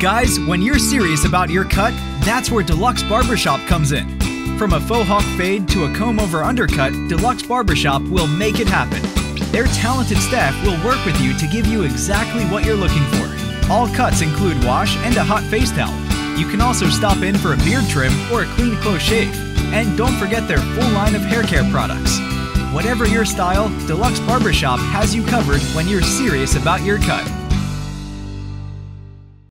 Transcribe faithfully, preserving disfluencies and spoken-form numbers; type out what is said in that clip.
Guys, when you're serious about your cut, that's where Deluxe Barbershop comes in. From a faux hawk fade to a comb-over undercut, Deluxe Barbershop will make it happen. Their talented staff will work with you to give you exactly what you're looking for. All cuts include wash and a hot face towel. You can also stop in for a beard trim or a clean close shave. And don't forget their full line of hair care products. Whatever your style, Deluxe Barbershop has you covered when you're serious about your cut.